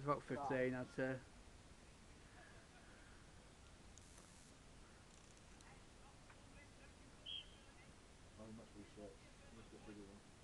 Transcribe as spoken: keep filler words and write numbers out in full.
about fifteen, I'd say. Oh, much research. You must get a bigger one.